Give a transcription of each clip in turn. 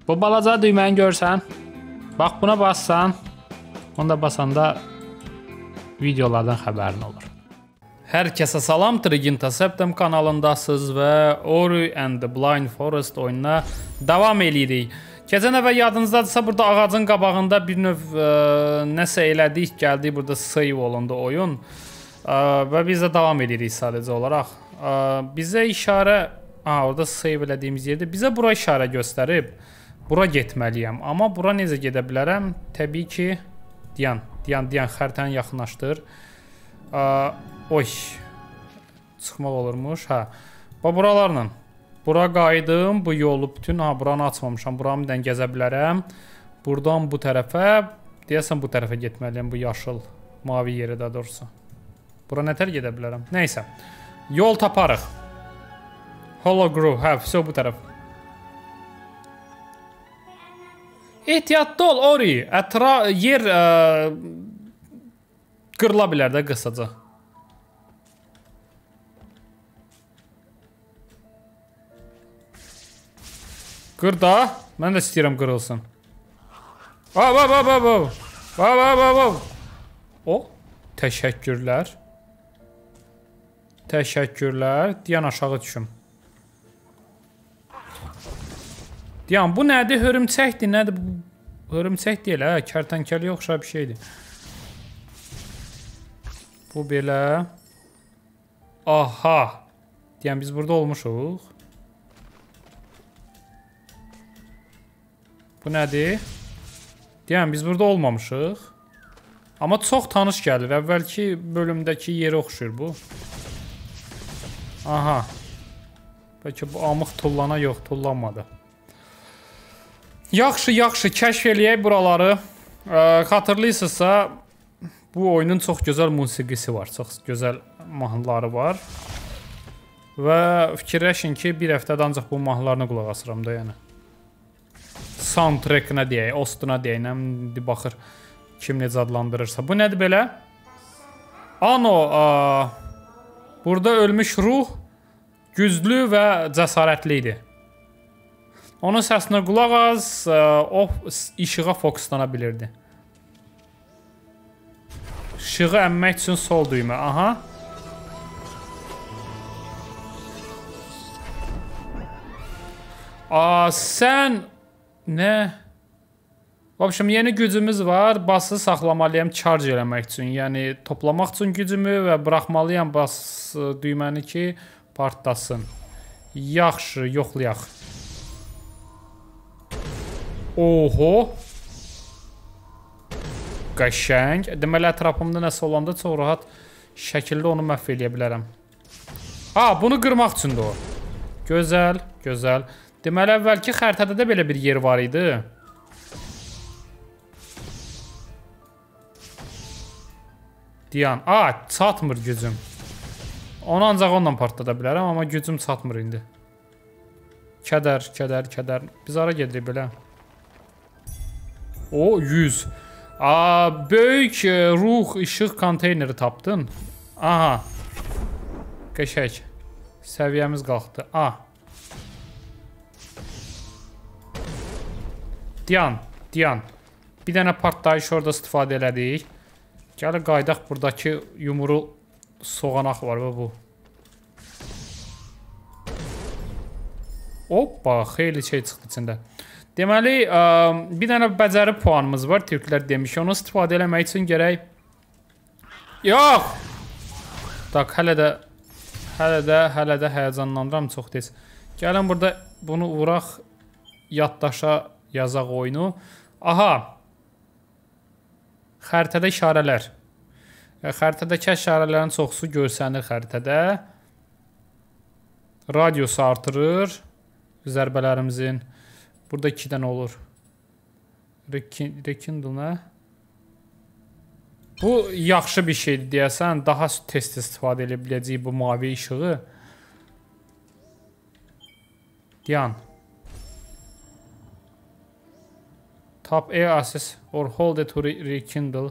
Bu balaca düyməni görsən. Bax buna bassan. Onda basanda videolardan xəbərin olur. Hər kəsə salam, Triginta Septem kanalındasınız və Ori and the Blind Forest oyununa davam edirik. Keçən dəfə yadınızdadırsa burada ağacın qabağında bir növ nəsə elədik, gəldik, burada save olundu oyun. Və biz də davam edirik sadəcə olaraq. Bizə işarə, orada save elədiyimiz yerdə bizə bura işarə göstərib. Bura getməliyəm, amma bura necə gedə bilərəm? Təbii ki, dayan, xəritəni yaxınlaşdır. Oy, çıxmaq olurmuş, hə. Buralarla. Bura qayıdım, bu yolu bütün, buranı açmamışam, buramı dən gəzə bilərəm. Buradan bu tərəfə, deyəsən bu tərəfə getməliyəm, bu yaşıl, mavi yeri də doğrusu. Bura nətər gedə bilərəm? Neysə, yol taparıq. Hologrove, hə, bu tərəf. Ehtiyatlı ol, Ori, yer qırıla bilər də qısaca. Qır da, mən də istəyirəm qırılsın. O, təşəkkürlər. Təşəkkürlər. Deyən aşağı düşüm. Deyən, bu nədir? Hörümçəkdir, nədir? Hörümçək deyil, hə? Kərtənkəliyə oxşar bir şeydir. Bu belə. Aha. Deyən, biz burada olmuşuq. Bu nədir? Deyən, biz burada olmamışıq. Amma çox tanış gəlir. Əvvəlki bölümdəki yeri oxşur bu. Aha. Bəlkə bu amıq tullana yox, tullanmadı. Yaxşı, kəşf eləyək buraları. Xatırlayırsınızsa, bu oyunun çox gözəl musiqisi var. Çox gözəl mahnıları var. Və fikirləşin ki, bir həftədə ancaq bu mahnılarına qulaq asıram da, yəni. Soundtrack-ına deyək, ostuna deyək, baxır kim necə adlandırırsa. Bu nədir belə? Ano, burada ölmüş ruh güclü və cəsarətli idi. Onun səsinə qulaq az, o işığa fokuslana bilirdi. İşığı əmmək üçün sol düymə, aha. Sən... Nə? Vəbşəm, yeni gücümüz var. Bası saxlamalıyam charge eləmək üçün. Yəni, toplamaq üçün gücümü və buraxmalıyam bas düyməni ki, partlasın. Yaxşı, yoxlayaq. Oho! Qəşəng. Deməli, ətrafımda nəsə olanda çox rahat şəkildə onu məhv eləyə bilərəm. Bunu qırmaq üçündür o. Gözəl, gözəl. Deməli, əvvəlki xəritədə də belə bir yer var idi. Deyən, çatmır gücüm. Onu ancaq onunla partlada bilərəm, amma gücüm çatmır indi. Kədər. Biz ara gedirik belə. O, 100. Böyük ruh işıq konteyneri tapdın. Aha. Qəşək. Səviyyəmiz qalxdı. Dayan. Bir dənə partlayış orada istifadə elədik. Gəlir qaydaq, buradakı yumru soğanaq var və bu. Hoppa, xeyli şey çıxdı içində. Deməli, bir dənə bəcəri puanımız var, türklər demiş. Onu istifadə eləmək üçün gərək... Yox! Tak, hələ də həyəcanlandıram çox tez. Gəlin burada bunu vuraq, yaddaşa yazaq oyunu. Aha! Xəritədə işarələr. Xəritədəki işarələrin çoxsu görsənir xəritədə. Radiusu artırır zərbələrimizin. Burada 2 dənə olur. Rekindle nə? Bu yaxşı bir şeydir deyəsən. Daha tez istifadə edə biləcəyik bu mavi işığı. Dayan. Tap air assist or hold it to rekindle.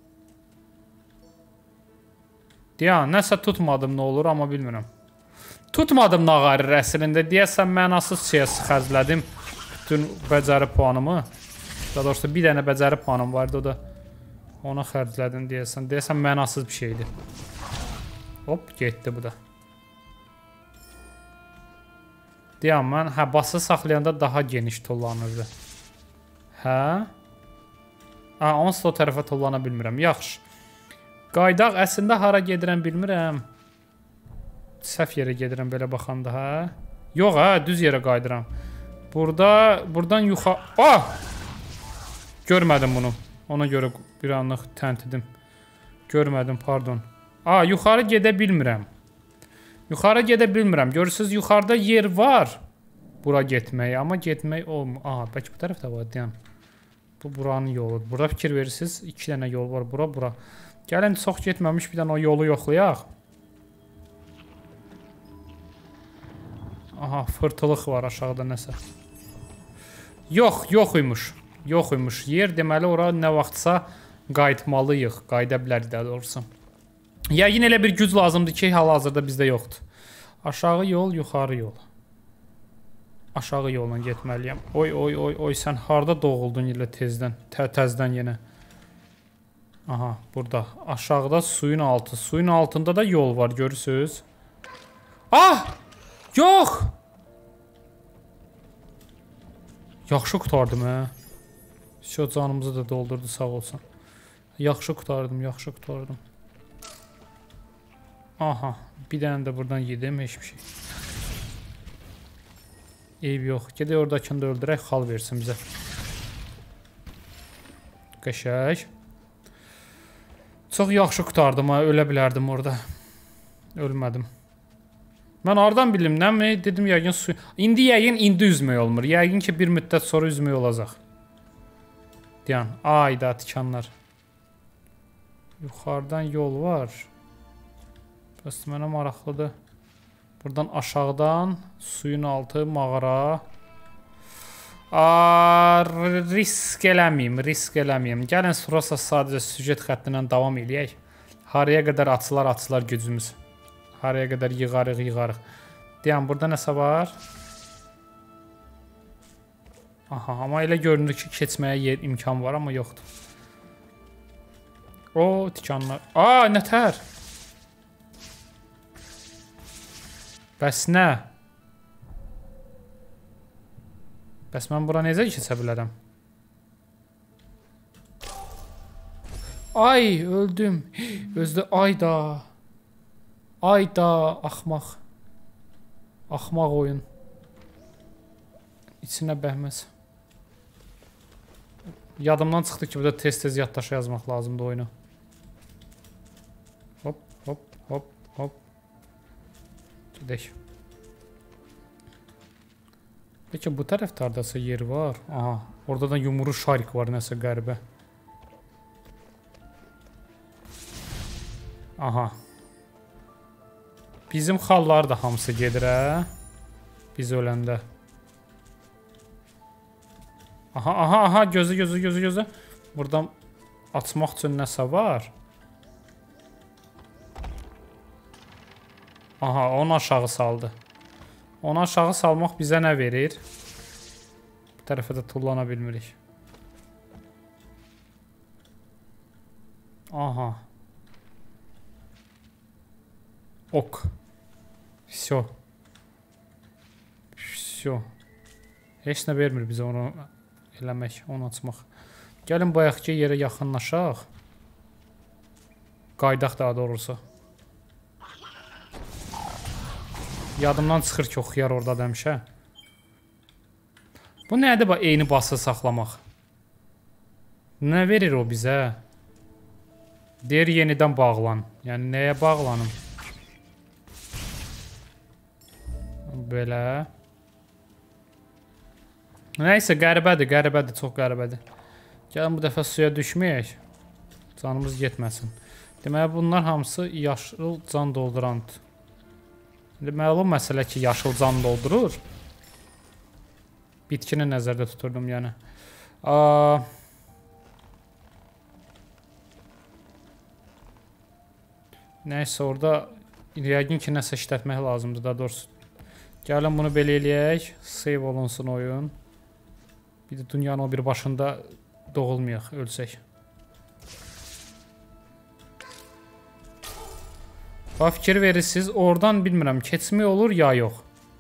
Dayan, nəsə tutmadım, nə olur, amma bilmirəm. Tutmadım nağarı rəslində. Deyəsən mənasız şeyə xərclədim bütün bəcəri puanımı. Daha doğrusu bir dənə bəcəri puanım vardı, o da ona xərclədim deyəsən. Deyəsən mənasız bir şeydir. Hop, getdi bu da. Deyəm mən, bası saxlayanda daha geniş tullanırdı. Onsuz o tərəfə tullana bilmirəm. Yaxşı. Qaydaq, əslində hara gedirəm bilmirəm. Səhv yerə gedirəm belə baxanda, Yox, düz yerə qaydıram. Buradan yuxarı... Görmədim bunu. Ona görə bir anlıq təntidim. Görmədim, pardon. Yuxarı gedə bilmirəm. Yuxarı gedə bilmirəm. Görürsünüz, yuxarıda yer var. Bura getmək, amma getmək olmur. Bəlkə bu tərəfdə var, deyəm. Bu buranın yolu. Burada fikir verirsiniz, 2 dənə yol var, bura. Gəlin, çox getməmiş bir dənə o yolu yoxlayaq. Fırtılıq var aşağıda nəsə. Yox imiş. Yer deməli, ora nə vaxtsa qayıtmalıyıq. Qayıda bilərik də doğrusu. Yəqin elə bir güc lazımdır ki, hal-hazırda bizdə yoxdur. Aşağı yol, yuxarı yol. Aşağı yolla getməliyəm. Oy, sən harda doğuldun elə təzdən yenə. Burada. Aşağıda suyun altı. Suyun altında da yol var, görürsünüz. Yox! Yaxşı qutardım, Şu canımızı da doldurdu, sağ olsun. Yaxşı qutardım. Bir dənə də buradan yedim, heç bir şey. Eyb yox. Gedək oradakını da öldürək, xal versin bizə. Qəşək. Çox yaxşı qutardım, ölə bilərdim orada. Ölmədim. Mən oradan bilim, nəmi? Dedim, yəqin su... İndi üzmək olmur. Yəqin ki, bir müddət sonra üzmək olacaq. Deyən, ayda tikanlar. Yuxarıdan yol var. Bəs mənə maraqlıdır. Buradan aşağıdan suyun altı, mağara. Risk eləməyim. Gəlin, surasa sadəcə süjet xəttindən davam eləyək. Haraya qədər açılar gücümüz. Haraya qədər yığarıq. Deyəm, burada nəsə var? Amma elə görünür ki, keçməyə imkan var, amma yoxdur. Tikanlar. Nətər? Bəs nə? Bəs mən bura necə keçə bilərəm? Öldüm. Özdə Ayda, axmaq. Axmaq oyun. İçinə bəhməz. Yadımdan çıxdı ki, burada tez-tez yaddaşa yazmaq lazımdır oyunu. Hop. Gedək. Peki bu tərəfdərdəsə yer var. Orada da yumru şarik var, nəsə qəribə. Bizim xallar da hamısı gedir, Biz öləndə. Gözü. Buradan açmaq üçün nəsə var. Onu aşağı saldı. Onu aşağı salmaq bizə nə verir? Bu tərəfə də tullana bilmirik. Ok. Всё. Heç nə vermir bizə onu eləmək, onu açmaq. Gəlin bayaqki yerə yaxınlaşaq. Qaydaq daha doğrusu. Yadımdan çıxır ki, oxuyar orada həmişə. Bu nədir, eyni bası saxlamaq? Nə verir o bizə? Deyir, yenidən bağlan. Yəni, nəyə bağlanım? Belə. Nəysə, qəribədir, çox qəribədir. Gəlin bu dəfə suya düşməyək. Canımız getməsin. Deməli, bunlar hamısı yaşıl can doldurandır. Məlum məsələ ki, yaşıl can doldurur. Bitkini nəzərdə tuturdum, yəni. Nəysə, orada Yəqin ki, nəsə işlətmək lazımdır da doğrusu. Gəlin bunu belə eləyək. Save olunsun oyun. Bir də dünyanın o bir başında doğulmayaq, ölsək. Bax, fikir verirsiniz. Oradan bilmirəm, keçmək olur ya yox.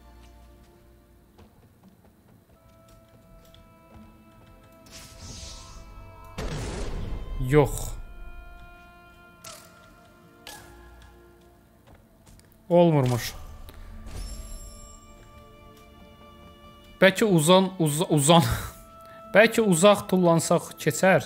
Yox. Olmurmuş. Bəlkə uzan. Bəlkə uzaq tullansaq keçər.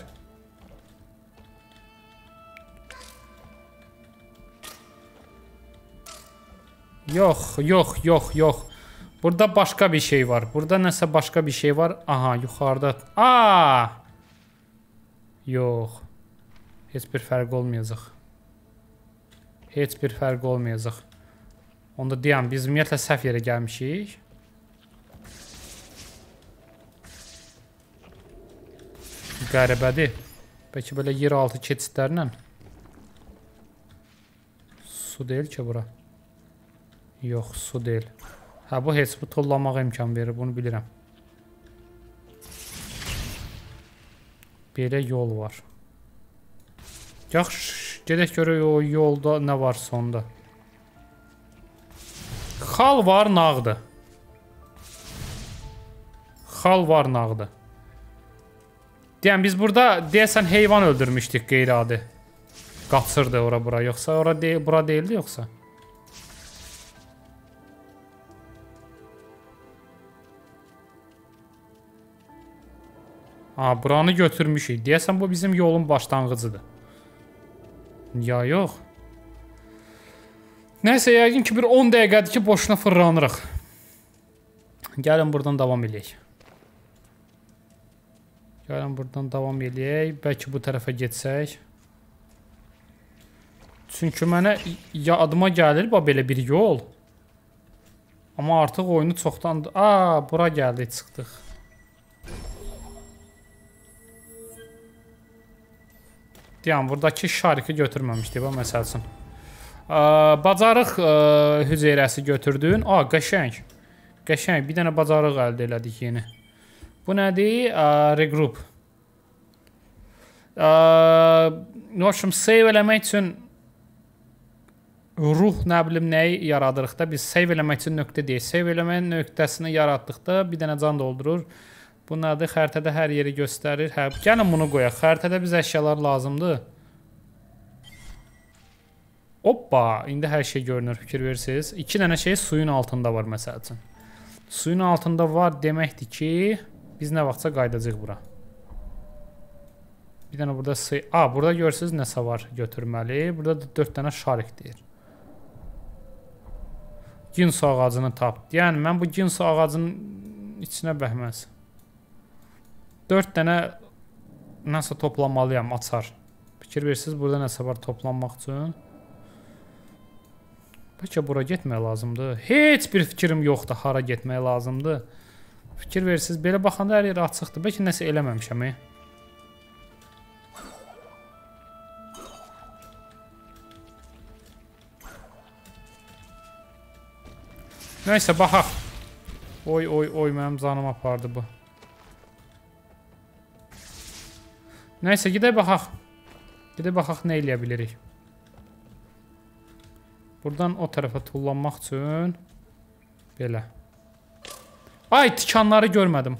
Yox. Burada başqa bir şey var. Burada nəsə başqa bir şey var. Aha, yuxarıda. Aa! Yox. Heç bir fərq olmayacaq. Onda deyəm, biz ümumiyyətlə səhv yerə gəlmişik. Qəribədir. Bəlkə belə yeraltı keçidlərlə. Su deyil ki bura. Yox, su deyil. Hə, bu heç bu tollamağa imkan verir, bunu bilirəm. Belə yol var. Yaxşı, gedək görək o yolda nə var sonda. Xal var, nağdı. Deyəm, biz burada deyəsən heyvan öldürmüşdük qeyri-adi. Qaçırdı ora-bura, yoxsa bura deyildi yoxsa? Ha, buranı götürmüşük. Deyəsən bu bizim yolun başlanğıcıdır. Ya yox. Nəysə, yəqin ki bir 10 dəqiqədir ki boşuna fırlanırıq. Gəlin buradan davam eləyək. Bəlkə bu tərəfə getsək. Çünki mənə adıma gəlir belə bir yol. Amma artıq oyunu çoxdan... Aa, bura gəldik, çıxdıq. Deyəm, buradakı şarikı götürməmişdik, məsəl üçün. Bacarıq hüceyrəsi götürdün. Aa, qəşəng. Bir dənə bacarıq əldə elədik yeni. Bu nədir? Regroup. Save eləmək üçün ruh nə bilim nəyi yaradırıq da. Biz save eləmək üçün nöqtə deyək. Save eləməyin nöqtəsini yaratdıqda bir dənə can doldurur. Bu nədir? Xəritədə hər yeri göstərir. Gəlin bunu qoyaq. Xəritədə biz əşyalar lazımdır. Hoppa, indi hər şey görünür, fikir verirsiniz. 2 dənə şey suyun altında var məsəl üçün. Suyun altında var deməkdir ki, biz nə vaxtsa qaydacaq bura. Bir dənə burada burada görürsünüz nəsə var götürməli. Burada da 4 dənə şarik deyir. Ginsu ağacını tap. Yəni, mən bu ginsu ağacının içinə bəhməz. 4 dənə nəsə toplamalıyam, açar. Fikir verirsiniz, burada nəsə var toplanmaq üçün. Bəlkə bura getmək lazımdır. Heç bir fikrim yoxdur, hara getmək lazımdır. Fikir verirsiniz, belə baxanda hər yer açıqdır. Bəlkə nəsə eləməmişəm. Nəysə, baxaq. Oy, mənim canım apardı bu. Nəysə, gedək baxaq. Nə eləyə bilirik. Buradan o tərəfə tullanmaq üçün belə. Ay, tikanları görmədim.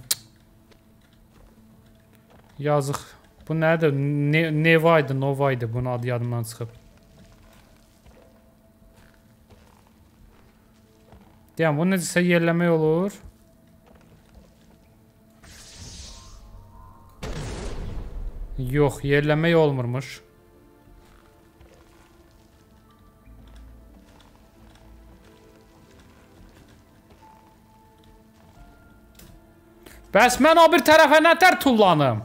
Yazıq. Bu nədir? Novaydı. Bunun adı yadımdan çıxıb. Deyəm, bu necəsə yerləmək olur. Yox, yerləmək olmurmuş. Bəs mən o bir tərəfə nətər tullanım?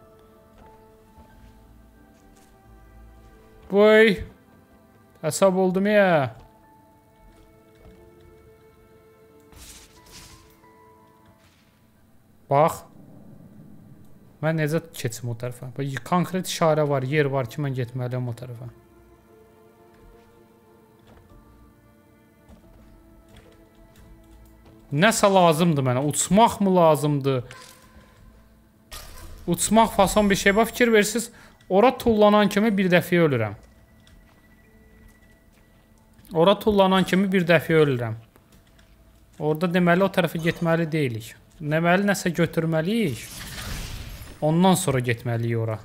Boy. Hesab oldum ya. Bax. Mən necə keçim o tərəfə? Konkret işarə var, yer var ki, mən getməliyəm o tərəfə. Nəsə lazımdır mənə. Uçmaq mı lazımdır? Uçmaq fason bir şey. Bax, fikir verirsiniz. Ora tullanan kimi bir dəfə ölürəm. Ora tullanan kimi bir dəfə ölürəm. Orada deməli o tərəfə getməli deyilik. Deməli nəsə götürməliyik. Ondan sonra getməliyik ora.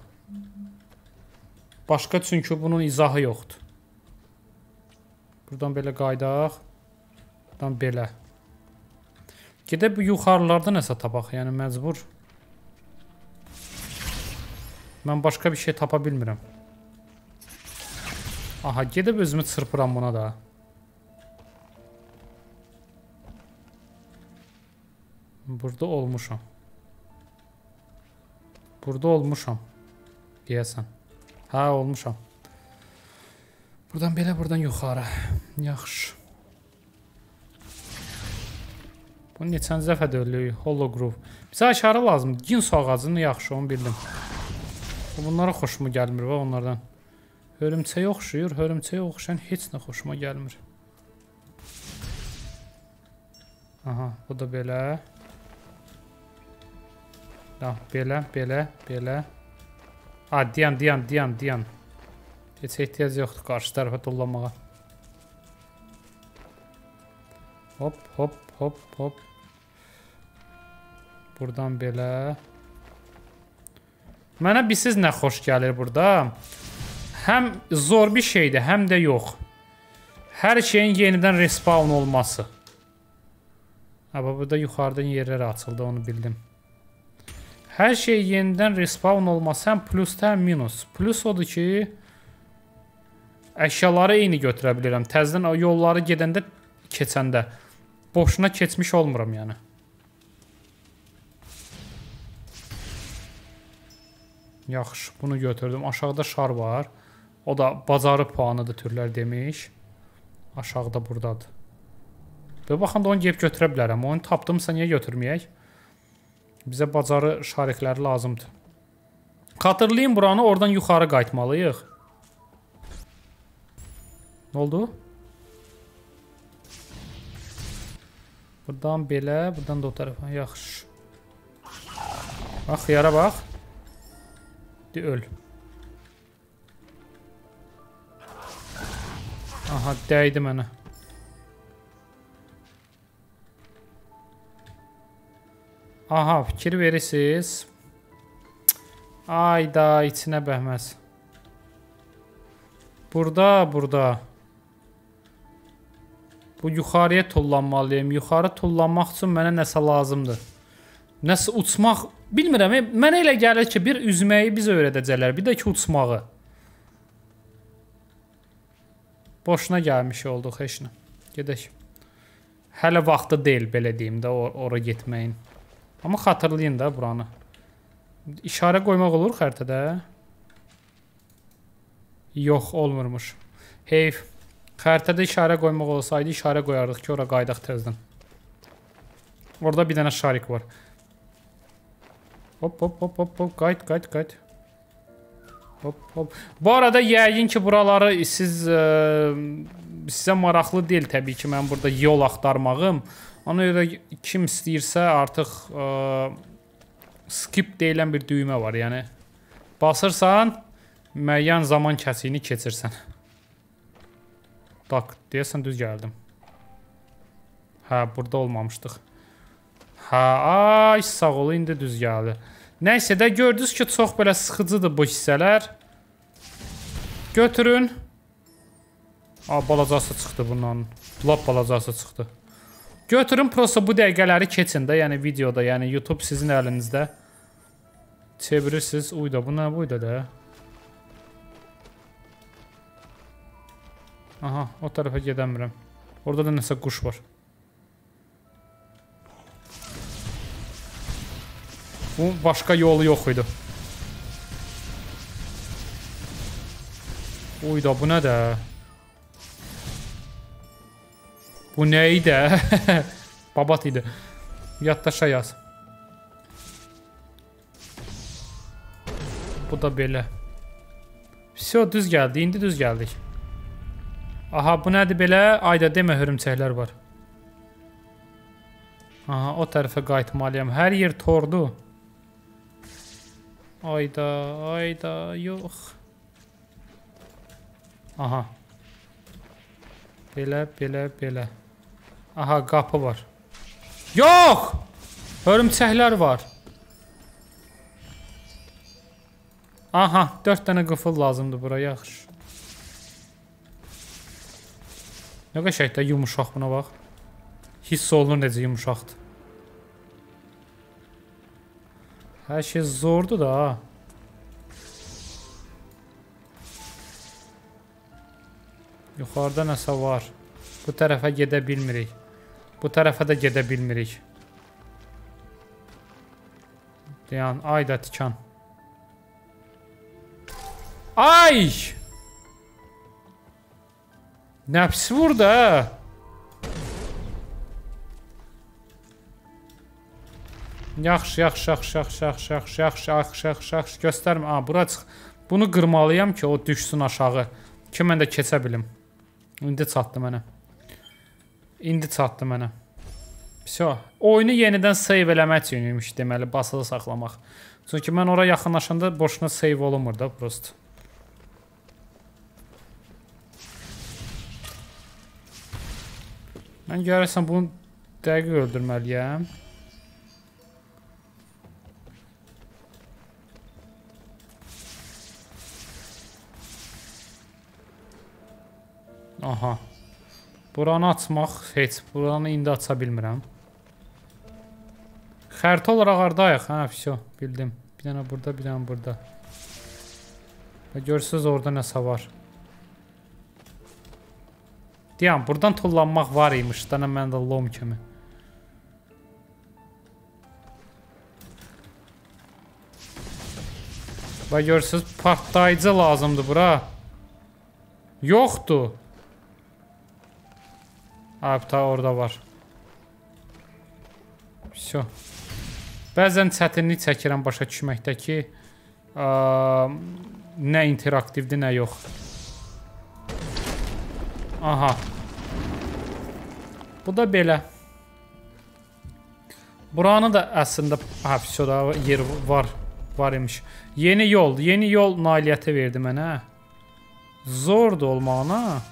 Başqa çünki bunun izahı yoxdur. Buradan belə qaydaq. Buradan belə. Gedək bu yuxarılarda nəsə tapaq. Yəni məcbur. Mən başqa bir şey tapa bilmirəm. Aha, gedib özümü çırpıram buna da. Burada olmuşam. Burada olmuşam. Deyəsən. Hə, olmuşam. Buradan belə, buradan yuxarı. Yaxşı. Bu neçənci dəfə döyülüyor? Hologrove. Bizə aşağı lazım. Ginso ağacını yaxşı, onu bildim. Bunlara xoşuma gəlmir və onlardan. Hörümçəyə oxşuyur. Hörümçəyə oxşayan heç nə xoşuma gəlmir. Aha, bu da belə. Belə, belə, belə. Ha, diyan. Heç ehtiyac yoxdur qarşı tərəfə tullanmağa. Hop. Buradan belə. Mənə bilsiz nə xoş gəlir burada? Həm zor bir şeydir, həm də yox. Hər şeyin yenidən respawn olması. Burada yuxarıdan yerlər açıldı, onu bildim. Hər şey yenidən respawn olması həm plusda, həm minus. Plus odur ki, əşyaları eyni götürə bilirəm. Təzdən yolları gedəndə, keçəndə. Boşuna keçmiş olmuram yəni. Yaxşı, bunu götürdüm. Aşağıda şar var. O da bacarı puanıdır türlər demiş. Aşağıda buradadır. Və baxın da onu gəlib götürə bilərəm. Onu tapdımsa niyə götürməyək? Bizə bacarı şarikləri lazımdır. Xatırlayın buranı, oradan yuxarı qayıtmalıyıq. Nə oldu? Buradan belə, buradan da o tərəfə. Yaxşı. Bax, yara bax. De, öl. Aha, dəydi mənə. Aha, fikir verirsiniz. Ayda, içinə bəhməz. Burada. Bu yuxarıya tullanmalıyım. Yuxarı tullanmaq üçün mənə nəsə lazımdır. Nəsə uçmaq, bilmirəm. Mənə elə gəlir ki, bir üzməyi biz öyrədəcəklər, bir də ki, uçmağı. Boşuna gəlmiş olduq, heç nə. Gedək. Hələ vaxtı deyil, belə deyim də, ora getməyin. Amma xatırlayın da buranı. İşarə qoymaq olur xəritədə. Yox, olmurmuş. Heyf. Xəritədə işarə qoymaq olsaydı, işarə qoyardıq ki, ora qaydaq təzdən. Orada bir dənə şarik var. Hop. Qayıt. Hop. Bu arada yəqin ki, buraları sizə maraqlı deyil təbii ki, mən burada yol axtarmağım. Ona görə kim istəyirsə artıq skip deyilən bir düymə var. Yəni basırsan, müəyyən zaman kəsiyini keçirsən. Tak, deyəsən düz gəldim. Hə, burada olmamışdıq. Hə, ay sağ ol, indi düz gəldi. Nəysə də gördünüz ki, çox belə sıxıcıdır bu hissələr. Götürün. Balacası çıxdı bundan. Lap balacası çıxdı. Götürün, prosta bu dəqiqələri keçin də, yəni videoda, yəni YouTube sizin əlinizdə. Çevirirsiniz. Uyda, bu nə buydu da? Aha, o tərəfə gedəmirəm. Orada da nəsə quş var. Bu başqa yolu yox idi. Uyda, bu nə də? Bu nə idi? Babat idi. Yaddaşa yaz. Bu da belə. Vəsə, düz gəldi. İndi düz gəldik. Aha, bu nədir belə? Ayda demə, hörümçəklər var. Aha, o tərəfə qayıtmalıyam. Hər yer tordu. Ayda, ayda, yox. Aha. Belə, belə, belə. Aha, qapı var. Yox! Hörümçəklər var. Aha, 4 dənə qıfıl lazımdır buraya, yaxşı. Nə qəşəng də yumuşaq buna bax. Hiss olunur necə yumuşaqdır. Hər şey zordur da ha. Yuxarıda nəsə var. Bu tərəfə gedə bilmirik. Bu tərəfə də gedə bilmirik. Dayan, ayda tikan. Ay! Nəpsi vurdu ha. Yaxşı, yaxşı, yaxşı, yaxşı, yaxşı, yaxşı, yaxşı, yaxşı, yaxşı, yaxşı, göstərmə. Aa, bura çıx. Bunu qırmalıyam ki, o düşsün aşağı. Ki, mən də keçə bilim. İndi çatdı mənə. İndi çatdı mənə. Всё. Oyunu yenidən save eləmək üçün imiş deməli, basılı saxlamaq. Çünki mən ora yaxınlaşanda boşuna save olunmur da, prosto. Mən görəsən bunu dəqiq öldürməliyəm. Aha. Buranı açmaq heç. Buranı indi aça bilmirəm. Xəritə olaraq haradayıq? Hə, всё, bildim. Bir dənə burada, bir dənə burada. Və görürsünüz orada nəsə var. Deyəm, buradan tullanmaq var imiş. Dənə məndə lom kimi. Və görürsünüz, partlayıcı lazımdır bura. Yoxdur. Hatta orada var. Всё. Bəzən çətinlik çəkirəm başa düşməkdə ki, nə interaktivdir, nə yox. Aha. Bu da belə. Buranı da əslində всё da yer var imiş. Yeni yol nailiyyəti verdi mənə. Zordur olmağına.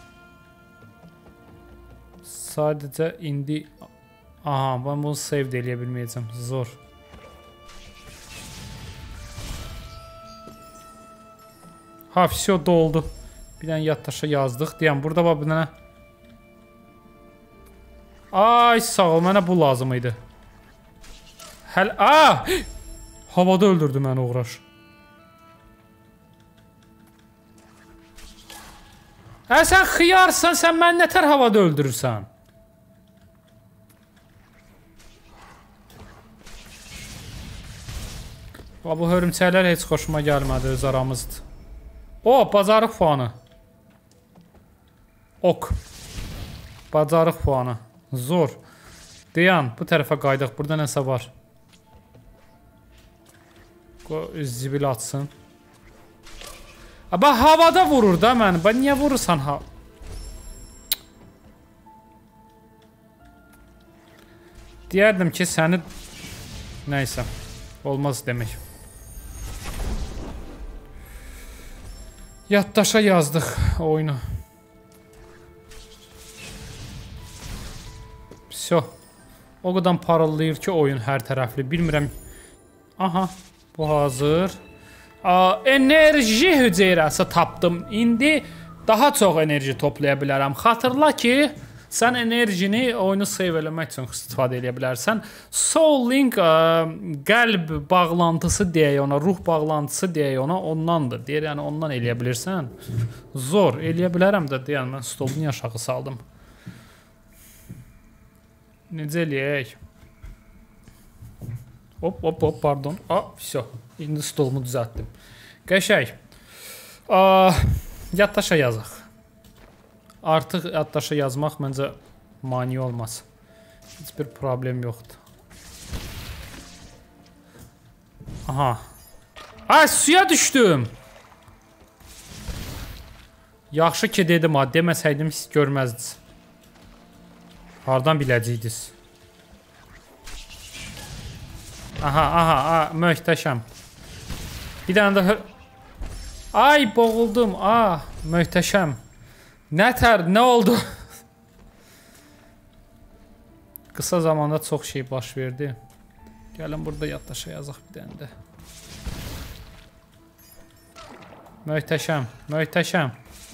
Sadəcə indi aha, mən bunu save də eləyə bilməyəcəm. Zor. Ha, всё doldu. Bir dənə yaddaşa yazdıq. Deyəm, burada var bir dənə. Ay, sağ ol, mənə bu lazım idi. Həl, havada öldürdü məni uğraş. Sən xiyarsan, sən məni nətər havada öldürürsən? Bu hörümçəklər heç xoşuma gəlmədi, öz aramızdır. O, bacarıq puanı. Ok. Bacarıq puanı. Zor. Dayan, bu tərəfə qaydıq. Burada nəsə var. Zibil atsın. Bax, havada vurur da məni. Bax, niyə vurursan ha? Deyərdim ki, səni... Nəysə. Olmaz demək. Yaddaşa yazdıq oyunu. Всё. O qədər parıllayır ki oyun hər tərəfli. Bilmirəm. Aha, bu hazır. Enerji hüceyrəsi tapdım. İndi daha çox enerji toplaya bilərəm. Xatırla ki, sən enerjini oyunu save eləmək üçün istifadə edə bilərsən. Soul Link qəlb bağlantısı deyək ona, ruh bağlantısı deyək ona, ondandır. Deyir, yəni ondan eləyə bilirsən. Zor, eləyə bilərəm də deyən, mən stolunu aşağı saldım. Necə eləyək? Hop, hop, hop, pardon. Всё, indi stolumu düzəltdim. Qəşəng. Yaddaşa yazaq. Artıq yaddaşa yazmaq məncə mani olmaz. Heç bir problem yoxdur. Aha. Suya düşdüm. Yaxşı ki dedim ha, deməsəydim siz görməzdiniz. Hardan biləcəydiniz? Aha, möhtəşəm. Bir dənə də... Ay, boğuldum. Möhtəşəm. Nə oldu? Qısa zamanda çox şey baş verdi. Gəlin burada yaddaşa yazaq bir dənə də. Möhtəşəm.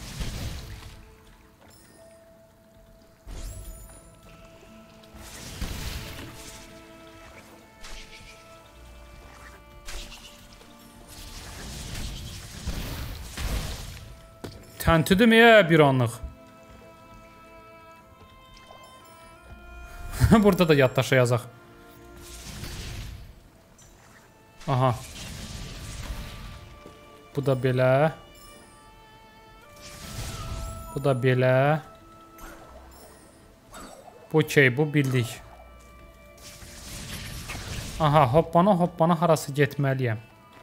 Təntüdüm bir anlıq. Burada da yaddaşa yazaq. Aha. Bu da belə. Bu da belə. Okey, bu bildik. Aha, hoppana harası getməliyəm.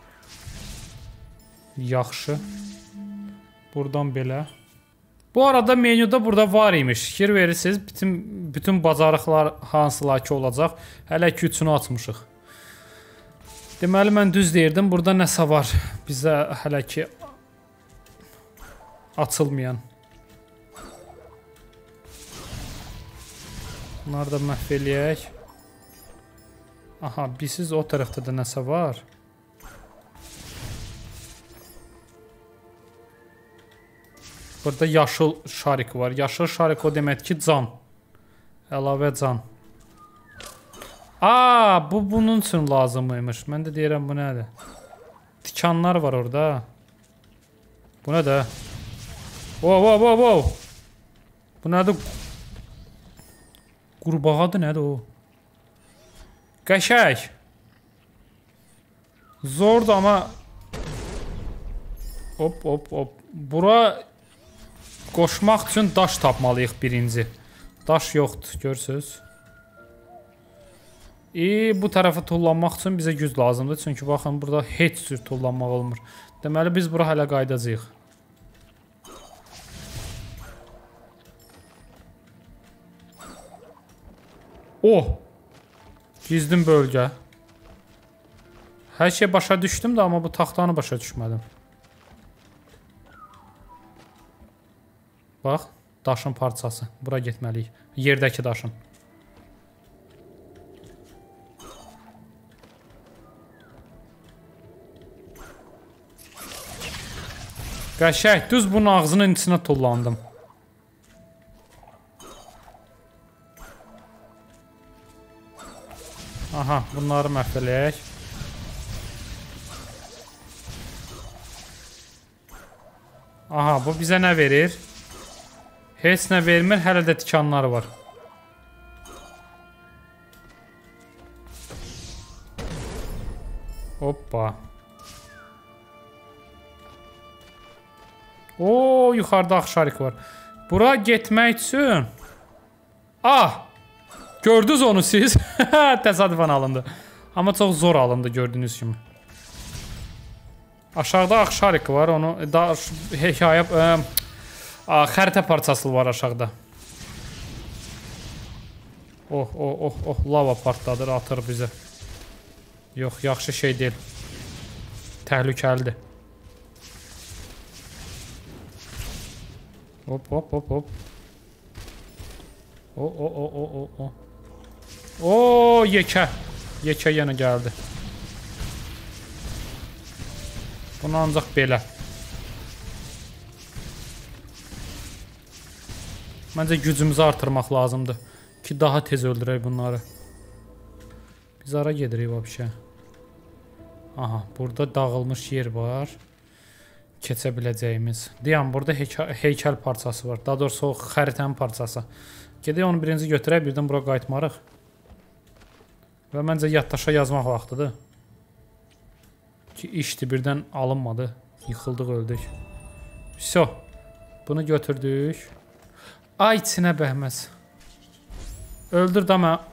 Yaxşı. Buradan belə. Bu arada menyuda burada var imiş. Fikir verirsiniz, bütün bacarıqlar hansılar ki olacaq. Hələ ki üçünü açmışıq. Deməli, mən düz deyirdim. Burada nəsə var. Bizə hələ ki açılmayan. Bunları da məhv eləyək. Aha, bizsiz o tərəfdə də nəsə var. Burada yaşıl şarik var. Yaşıl şarik o demək ki can. Əlavə can. Bu bunun üçün lazımıymış. Mən də deyirəm bu nədir? Tikanlar var orada. Bu nədir? Wow. Bu nədir? Qurbağadır, nədir o? Qəşək. Zordur amma. Hop. Bura qoşmaq üçün daş tapmalıyıq birinci. Daş yoxdur, görürsünüz. Bu tərəfə tullanmaq üçün bizə güc lazımdır. Çünki baxın, burada heç cür tullanmaq olmur. Deməli, biz bura hələ qaydacağıq. Gizlin bölgə. Hər şey başa düşdüm də, amma bu taxtanı başa düşmədim. Bax, daşın parçası. Bura getməliyik. Yerdəki daşın. Qəşək, düz bunun ağzının içinə tullandım. Aha, bunları məhv eləyək. Aha, bu bizə nə verir? Heç nə vermir, hələ də tikanlar var. Hoppa. Yuxarıda ağ şarik var. Bura getmək üçün... Gördünüz onu siz? Təsadüfən alındı. Amma çox zor alındı, gördüyünüz kimi. Aşağıda ağ şarik var, onu... Hekayə... Xəritə parçası var aşağıda. Lava partladır, atır bizə. Yox, yaxşı şey deyil. Təhlükəlidir. Hop. Yekə. Yekə yenə gəldi. Bunu ancaq belə. Məncə gücümüzü artırmaq lazımdır ki, daha tez öldürək bunları. Biz ara gedirik vəbşə. Aha, burada dağılmış yer var. Keçə biləcəyimiz. Deyəm, burada heykəl parçası var. Daha doğrusu o xəritənin parçası. Gedək onu birinci götürək, birdən bura qayıtmarıq. Və məncə yaddaşa yazmaq vaxtıdır. Ki, işdir, birdən alınmadı. Yıxıldıq, öldük. Vəsə, bunu götürdük. Ay, içinə bəhməz. Öldür da mən.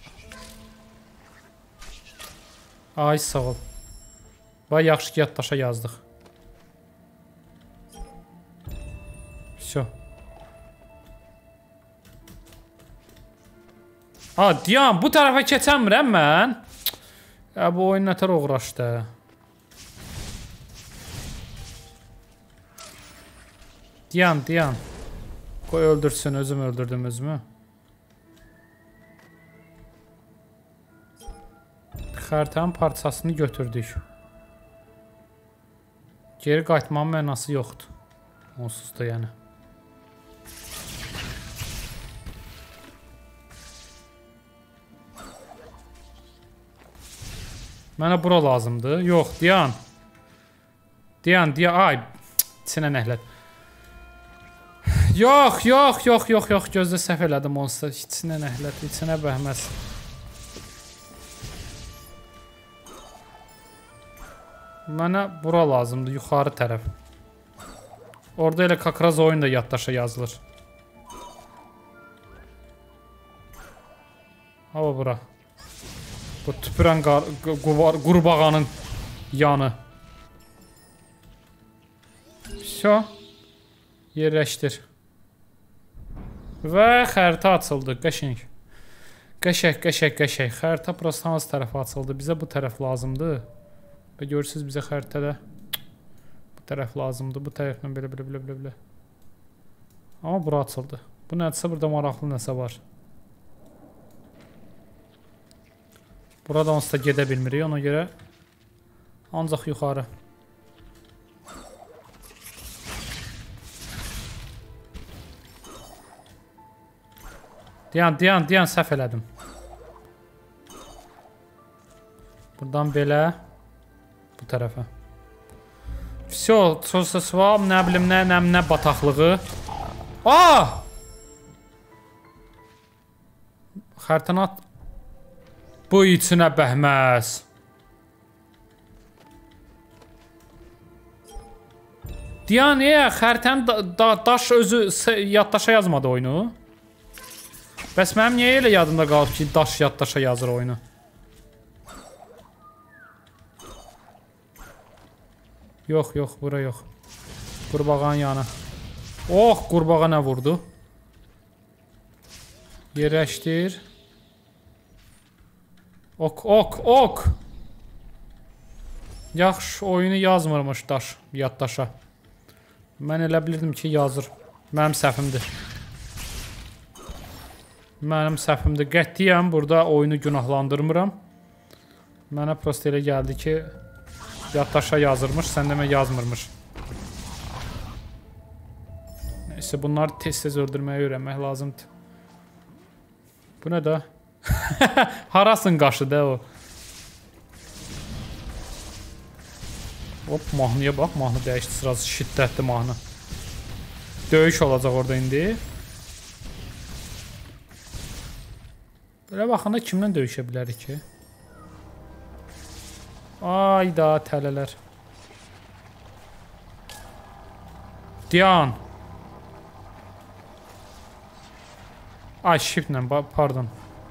Ay, sağ ol. Vay, yaxşı ki, yaddaşa yazdıq. Vəsə. Deyəm, bu tərəfə keçəmirəm mən. Ya bu oyun nətər uğraşdı. Dayan. Qoy öldürsün, özüm öldürdüm özümü. Xəritənin parçasını götürdük. Geri qayıtmanın mənası yoxdur. Onsuz da yəni. Mənə bura lazımdır. Yox, dayan. Ay, içinə nəhlət. Yox, gözdə səhv elədim onsuz da. İçinə nəhlət, içinə bəhməz. Mənə bura lazımdır, yuxarı tərəf. Orada elə kakraz oyun da yaddaşa yazılır. Hava bura. Bu tüpürən qurbağanın yanı. Всё. Yerləşdir. Və xəritə açıldı. Qəşəng. Xəritə prosta hansı tərəfə açıldı? Bizə bu tərəf lazımdır. Və görürsünüz bizə xəritədə bu tərəf lazımdır. Bu tərəfdən belə. Amma bura açıldı. Bu nədirsə burada maraqlı nəsə var. Burada onsuz da gedə bilmirik, ona görə ancaq yuxarı. Dayan, səhv elədim. Buradan belə bu tərəfə. Всё, çosasvam, nə bilim nə bataqlığı. Xəritənat bu içinə bəhməz. Dayan, xəritənin daş özü yaddaşa yazmadı oyunu. Bəs mənim niyə elə yadımda qalıb ki, daş yaddaşa yazır oyunu? Yox, bura yox. Qurbağanın yanı. Qurbağa nə vurdu? Yerləşdir. Ok. Yaxşı, oyunu yazmırmış daş, yaddaşa. Mən elə bilirdim ki, yazır. Mənim səhvimdir. Qətiyyən burada oyunu günahlandırmıram. Mənə prosta elə gəldi ki, yaddaşa yazırmış, sən demə yazmırmış. Neyse, bunları tez-tez öldürməyə öyrənmək lazımdır. Bu nə də? Harasın qaşı da o. Hop, mahnıya bax, mahnı dəyişdi sırası, şiddətli mahnı. Döyüş olacaq orada indi. Belə baxanda kimlə döyüşə bilərik ki? Ayda, tələlər. Dayan. Ay, shiftlə, pardon.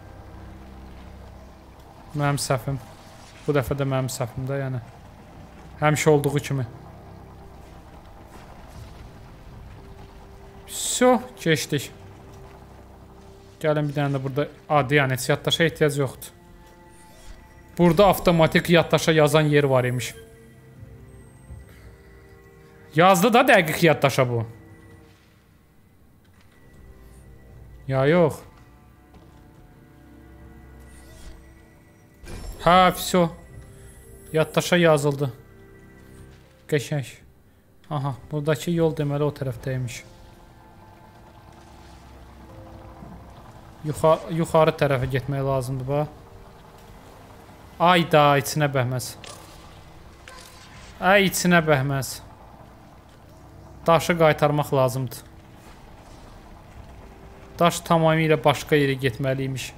Mənim səhvim. Bu dəfə də mənim səhvimdə, yəni. Həmişə olduğu kimi. Всё, keçdik. Gəlin bir dənə də burada dayan, heç yaddaşa ehtiyac yoxdur. Burada avtomatik yaddaşa yazan yer var imiş. Yazdı da dəqiq yaddaşa bu. Ya yox. Ha, всё. Yaddaşa yazıldı. Qəşəng. Aha, buradakı yol deməli o tərəfdəymiş. Yuxarı tərəfə getmək lazımdır bax. Ayda, içinə bəhməz. Daşı qaytarmaq lazımdır. Daş tamamilə başqa yerə getməliymiş.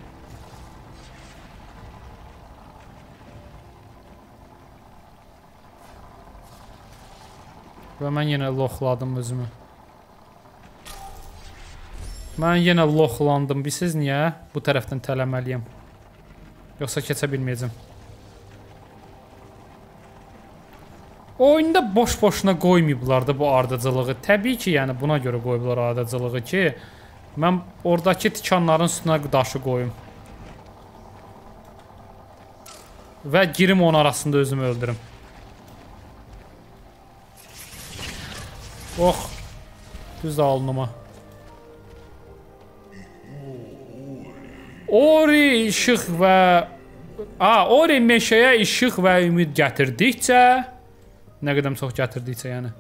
Və mən yenə loxladım özümü. Mən yenə loxlandım. Bilirsiniz niyə? Bu tərəfdən tələməliyəm. Yoxsa keçə bilməyəcəm. Oyunda boş-boşuna qoymayıblar da bu ardıcılığı. Təbii ki, yəni buna görə qoyublar ardıcılığı ki, mən oradakı tikanların üstünə daşı qoyum. və girim onun arasında özümü öldürüm. Oh. Düz alnıma. Ori işıq və... Ori meşəyə işıq və ümid gətirdikcə... Nə qədəm çox gətirdikcə, yəni.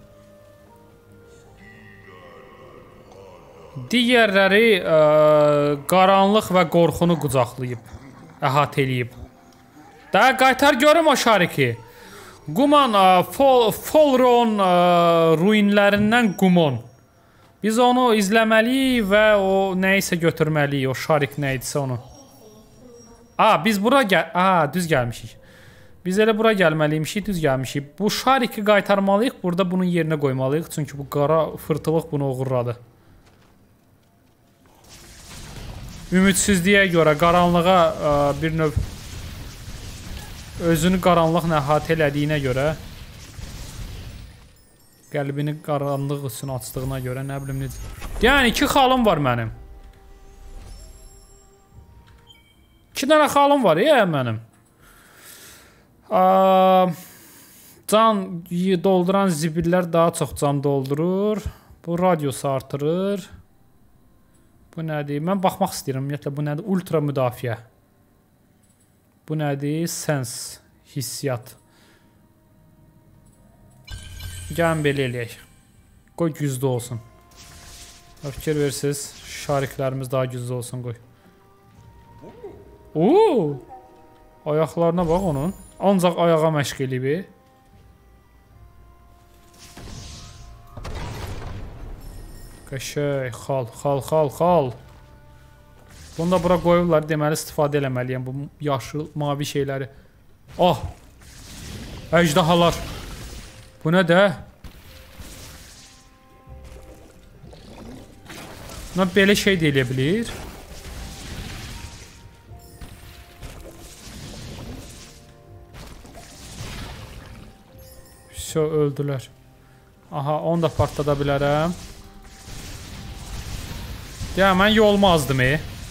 Digərləri qaranlıq və qorxunu qucaqlayıb, əhatə eləyib. Daha qaytar görüm o şariki. Guman, Folron ruinlərindən Gumon. Biz onu izləməliyik və o nəyisə götürməliyik, o şarik nəyidirsə onu. Biz bura düz gəlmişik. Biz elə bura gəlməliymişik, düz gəlmişik. Bu şariki qaytarmalıyıq, burada bunun yerinə qoymalıyıq. Çünki bu qara fırtılıq bunu uğurladı. Ümidsizliyə görə, qaranlığa bir növ özünü qaranlıqla əhatə elədiyinə görə, qəlbini qaranlıq üçün açdığına görə, nə bilim necə. Yəni 2 xalım var mənim. 2 dənə xalım var mənim. Can dolduran zibillər daha çox can doldurur. Bu radiosu artırır. Bu nədir? Mən baxmaq istəyirəm. Ümumiyyətlə, bu nədir? Ultra müdafiə. Bu nədir? Sens, hissiyat. Gəlin belə eləyək. Qoy güclü olsun. Fikir verirsiniz, şariklərimiz daha güclü olsun, qoy. Ayaqlarına bax onun. Ancaq ayağa məşq eləyib. Qəşəy, xal. Bunu da bura qoyurlar, deməli istifadə eləməliyəm bu yaşıl, mavi şeyləri. Əcdahalar. Bu nə də? Buna belə şey də eləyə bilir. Öldülər. Onu da partladı bilərəm. Ya, mən yolmazdım.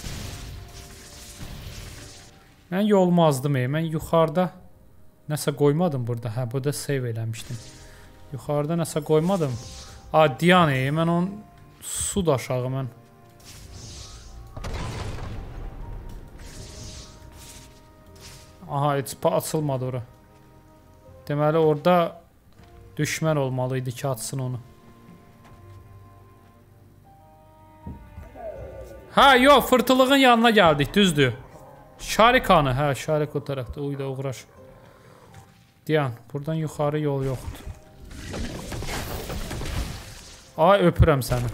Mən yuxarıda nəsə qoymadım burada. Burada save eləmişdim. Yuxarıda nəsə qoymadım. Diyan, mən onun su da aşağı mən. Açılmadı ora. Deməli, orada düşmən olmalıydı ki, açsın onu. Yox, fırtılığın yanına gəldik, düzdür. Şarikanı, şarik o tərəfdə, uyda uğraş. Diyan, buradan yuxarı yol yoxdur. Öpürəm səni.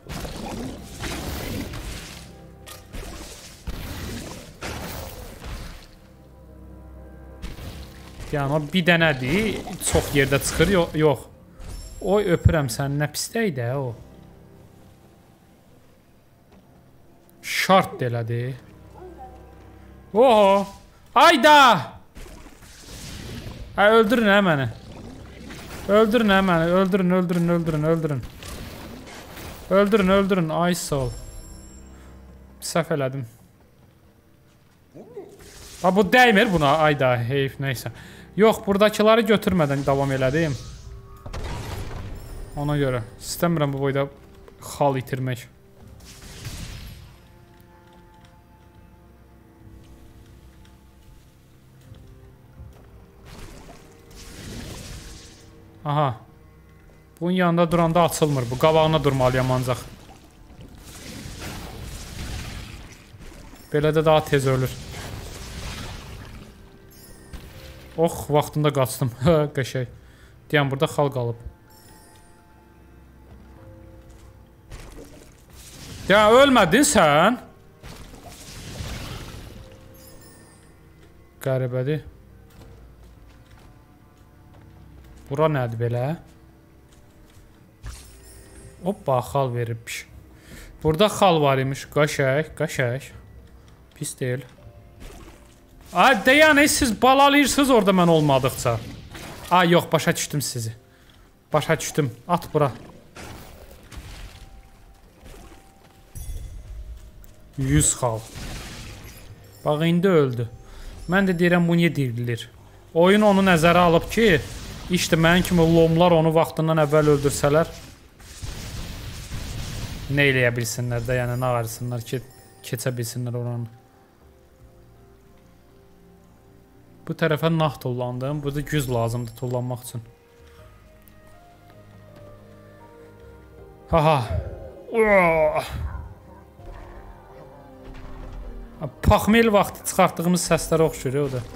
Yəni, o bir dənədir, çox yerdə çıxır, yox. Öpürəm səni, nə pisdəydi, o. Şart delədi. Ayda! Öldürün məni. Öldürün. Ay, sağ ol. Səhv elədim. Bu dəymir buna, ayda, heyf, neysə. Yox, buradakiləri götürmədən davam elədim. Ona görə. İstəmirəm bu boyda xal itirmək. Bunun yanında duranda açılmır. Bu qabağına durmalıyam ancaq. Belə də daha tez ölür. Vaxtında qaçdım. Qəşəy. Deyən, burada xal qalıb. Ölmədin sən? Qəribədir. Bura nədir belə? Xal veribmiş. Burada xal var imiş. Qəşək. Pis deyil. Yəni siz balalayırsınız orada mən olmadıqca. Yox, başa düşdüm sizi. Başa düşdüm. At bura. 100 xal. Bax, indi öldü. Mən də deyirəm, bu niyə dirilir? Oyun onu nəzərə alıb ki, işte mənim kimi lomlar onu vaxtından əvvəl öldürsələr, nə eləyə bilsinlər də, yəni nə ağrısınlar ki, keçə bilsinlər oranı. Bu tərəfə nah tullandım. Burada güz lazımdır tullanmaq üçün. Haha. Paxmel vaxtı çıxartdığımız səslərə oxşur o da.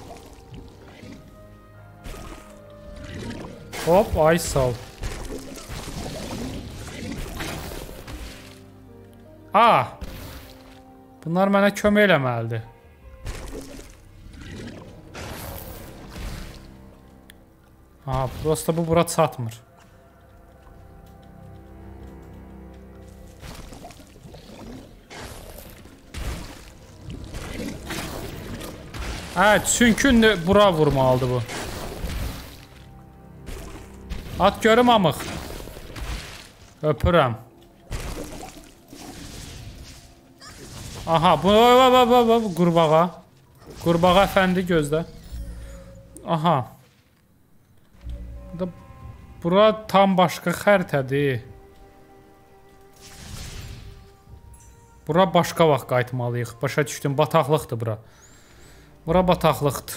Hop, ay sal. Bunlar mənə kömək eləməlidir. Prosta bu bura çatmır. Çünki bura vurmalıdır bu. At görüm amıq. Öpürəm. Aha, bu qurbağa. Qurbağa əfəndi gözlə. Aha. Bura tam başqa xəritədir. Bura başqa vaxt qayıtmalıyıq. Başa düşdüm, bataqlıqdır bura. Bura bataqlıqdır.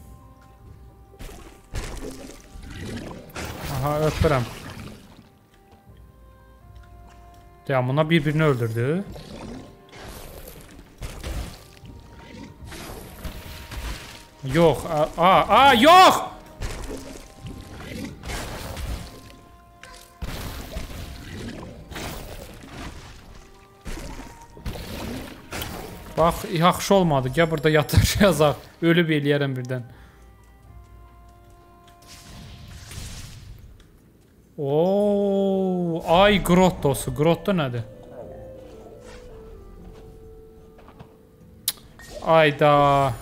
Aha, öpürəm. Ya, buna bir-birini öldürdü. Yox. Yox! Bax, yaxşı olmadı. Gəl burada yatır yazaq. Ölüb eləyərəm birdən. Ay grottosu. Grotto nədir? Ayda.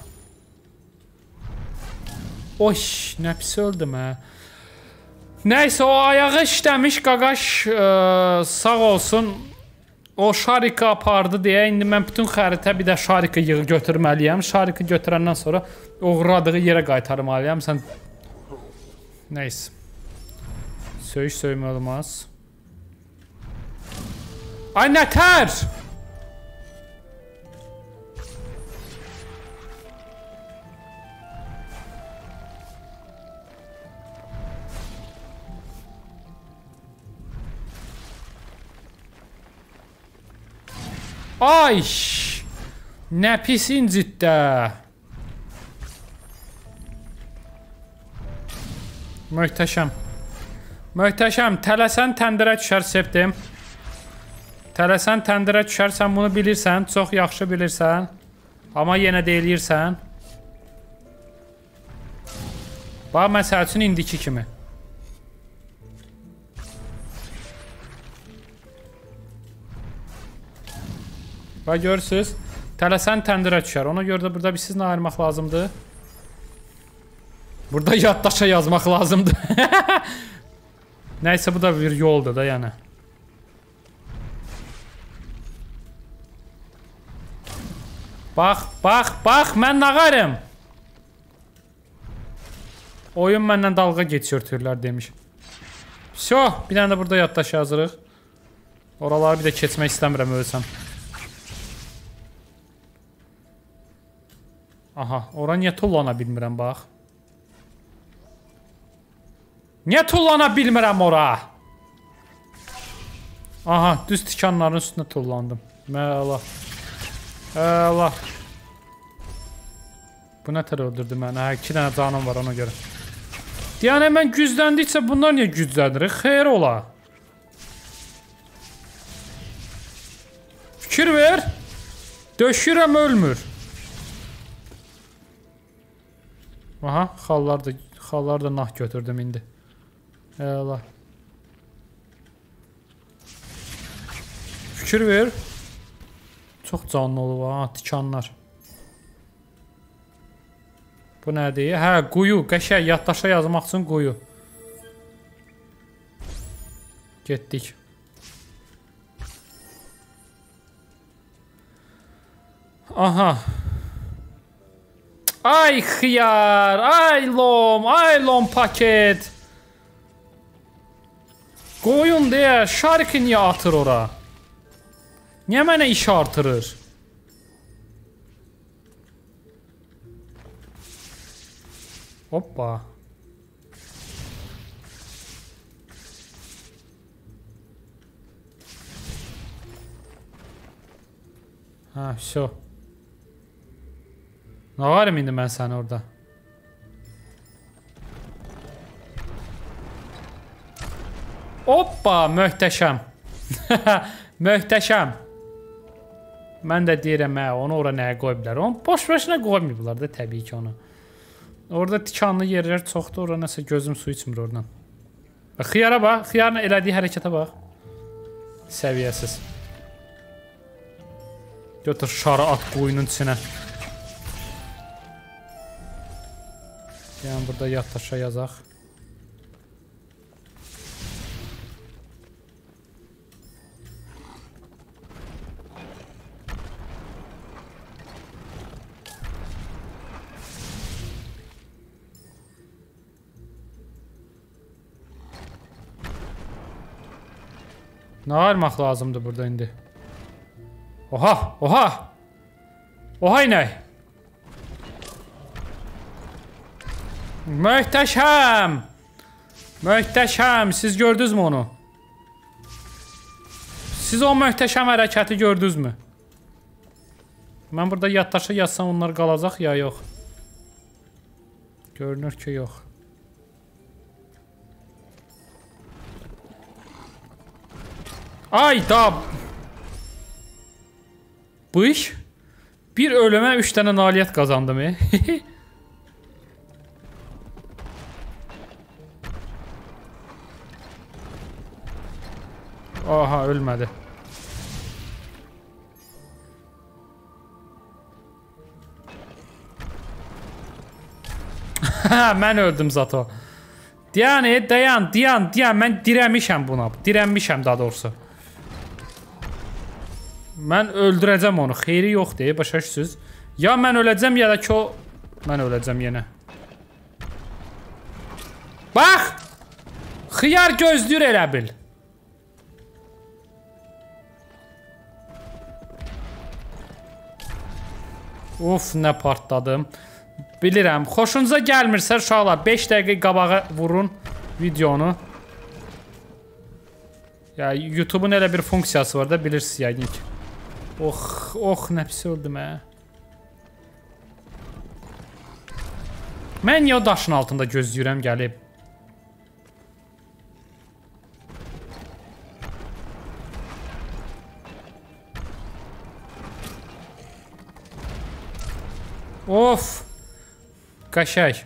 Oş, nə pis öldüm hə. Nəysə, o ayağı işləmiş qaqaş sağ olsun. O şarikı apardı deyə, indi mən bütün xəritə bir də şarikı götürməliyəm. Şarikı götürəndən sonra uğradığı yerə qaytarmalıyam. Sən... Neyse. Söymək olmaz. Ay, nətər! Ay, nə pis incitdə. Möhtəşəm. Möhtəşəm. Tələsən təndirə düşər septim. Tələsən təndirə düşər, sən bunu bilirsən, çox yaxşı bilirsən. Amma yenə deyilirsən. Bax, məsəl üçün indiki kimi. Bax, görürsünüz, tələsən təndirə düşər. Ona görə də burada bir sizlə ayırmaq lazımdır. Burada yaddaşa yazmaq lazımdır. Nəysə, bu da bir yoldur da, yəni. Bax, mən nağarım. Oyun məndən dalga geçirtürlər demiş. Vso, bir dənə də burada yaddaş yazırıq. Oraları bir də keçmək istəmirəm, ölsəm. Aha, ora niyə tullana bilmirəm, bax. Niyə tullana bilmirəm ora? Aha, düz tikanların üstünə tullandım. Məla. Əla. Bu nətər öldürdü mənə? 2 dənə canım var ona görə. Yəni, mən gücləndikcə bunlar niyə gücləndirir? Xeyr ola. Fikir ver. Döşürəm, ölmür. Aha, xallar da nah götürdüm indi. Əla. Fikir ver. Çox canlı olub ha, tikanlar. Bu nədir? Hə, quyu, qəşəng yaddaşa yazmaq üçün quyu. Getdik. Aha. Ay xiyar, ay lom paket. Qoyun deyə, şarkı niyə atır ora? Niyə mənə iş artırır? Hoppa. Ha, şu. Ne varım indi mən səni orada? Hoppa, möhtəşəm. Möhtəşəm. Mən də deyirəm, onu ora nəyə qoyublar? Onu boş-boşuna qoymayıblar da təbii ki onu. Orada tikanlı yerlər çoxdur, ora nəsə gözüm su içmir oradan. Xiyara bax, xiyarın elədiyi hərəkətə bax. Səviyyəsiz. Götür şarı at qoyunun içinə. Yəni burada yad taşa yazaq. Nə ayırmaq lazımdır burada indi? Oha, oha! Oha inək! Möhtəşəm! Möhtəşəm! Siz gördünüzmü onu? Siz o möhtəşəm hərəkəti gördünüzmü? Mən burada yaddaşa yazsam onlar qalacaq ya yox? Görünür ki yox. Ay da! Bu iş? Bir ölümə 3 dənə nailiyyət qazandım. Aha, ölmədi. Mən öldüm zato. Yəni, dayan, mən dirəmişəm buna. Dirənmişəm daha doğrusu. Mən öldürəcəm onu. Xeyri yoxdur, başa düşürsünüz. Ya mən öləcəm ya da ki o... Mən öləcəm yenə. Bax! Xiyar gözləyir elə bil. Of, nə partladım. Bilirəm. Xoşunuza gəlmirsə uşaqlar 5 dəqiqə qabağa vurun videonu. Ya YouTube'un elə bir funksiyası var da bilirsiniz yəqin ki. Oh, nə pis öldüm hə. Mən niyə o daşın altında gözləyirəm gəlib? Of! Qaşay.